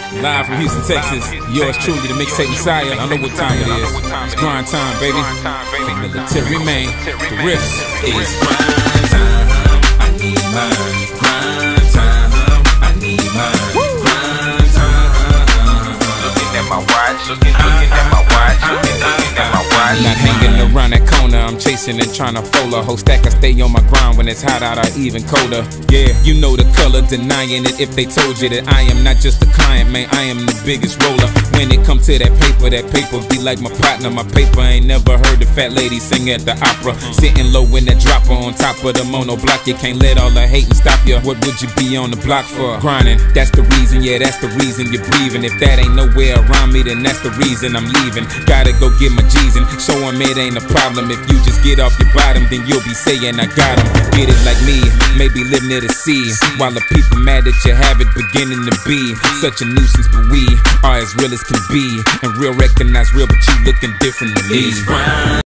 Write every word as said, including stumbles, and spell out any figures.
Live from Houston, Texas. Yours truly, the mixtape Messiah. I know what time it is. It's grind time, baby. The military man. The riffs is grind time. I need mine. Grind time. I need mine. Grind time. Looking at my watch. Looking, looking at my watch. Looking, looking at my watch. Not hanging around that corner. I'm chasing and trying to fold a whole stack. I stay on my grind when it's hot out or even colder. Yeah, you know the color, denying it if they told you that I am not just a client, man, I am the biggest roller. When it come to that paper, that paper be like my partner. My paper ain't never heard the fat lady sing at the opera. Sitting low in that dropper on top of the mono block. You can't let all the hating stop you. What would you be on the block for? Grinding, that's the reason, yeah, that's the reason you're breathing. If that ain't nowhere around me, then that's the reason I'm leaving. Gotta go get my G's and show them it ain't a problem. If you just get off your bottom, then you'll be saying I got them. Get it like me, maybe live near the sea, while the people mad that you have it beginning to be such a nuisance. But we are as real as can be, and real recognize real, but you looking different to me.